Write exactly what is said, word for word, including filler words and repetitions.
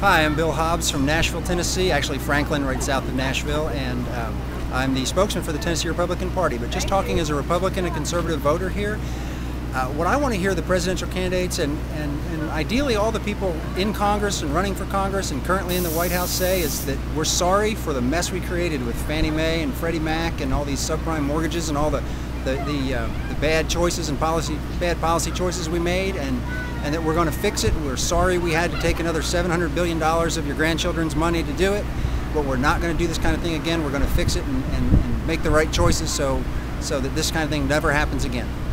Hi, I'm Bill Hobbs from Nashville, Tennessee, actually Franklin, right south of Nashville, and um, I'm the spokesman for the Tennessee Republican Party. But just talking as a Republican and conservative voter here, uh, what I want to hear the presidential candidates and, and, and ideally all the people in Congress and running for Congress and currently in the White House say is that we're sorry for the mess we created with Fannie Mae and Freddie Mac and all these subprime mortgages and all the the, the, uh, the bad choices and policy bad policy choices we made, and and that we're going to fix it. We're sorry we had to take another seven hundred billion dollars of your grandchildren's money to do it, but we're not going to do this kind of thing again. We're going to fix it and, and, and make the right choices so, so that this kind of thing never happens again.